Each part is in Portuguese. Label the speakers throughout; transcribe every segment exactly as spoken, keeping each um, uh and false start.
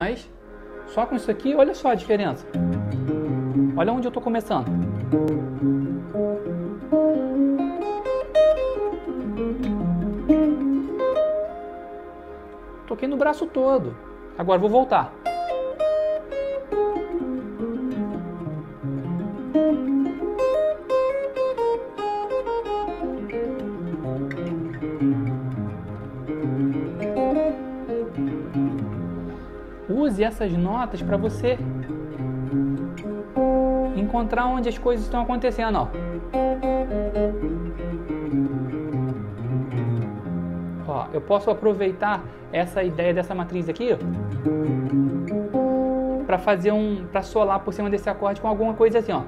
Speaker 1: Mas só com isso aqui, olha só a diferença. Olha onde eu tô começando. Toquei no braço todo. Agora vou voltar. Use essas notas para você encontrar onde as coisas estão acontecendo, ó. Ó, eu posso aproveitar essa ideia dessa matriz aqui, ó, para fazer um, para solar por cima desse acorde com alguma coisa assim, ó.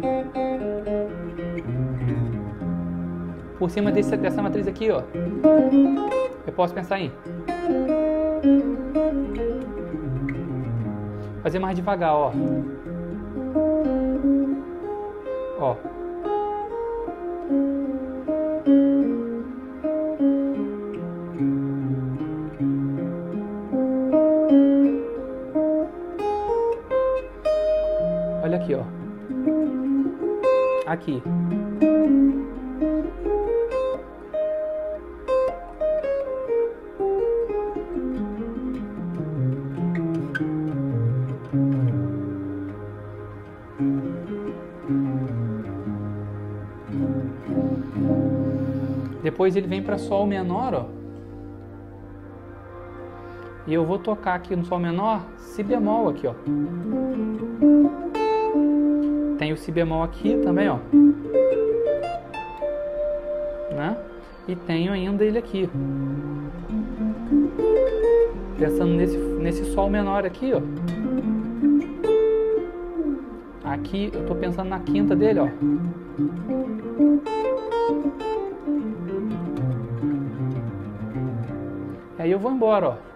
Speaker 1: Por cima desse, dessa matriz aqui, ó. Eu posso pensar em fazer mais devagar, ó. Ó. Olha aqui, ó. Aqui. Depois ele vem para Sol menor, ó. E eu vou tocar aqui no Sol menor, Si bemol aqui, ó. Tem o Si bemol aqui também, ó. Né? E tenho ainda ele aqui. Pensando nesse, nesse Sol menor aqui, ó. Aqui eu tô pensando na quinta dele, ó. Aí eu vou embora, ó.